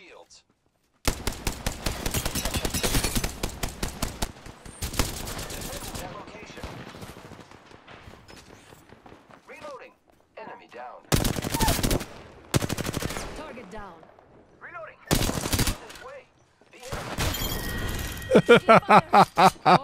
shields. Defending that location. Reloading. Enemy down. Target down. Reloading. On his way. The enemy.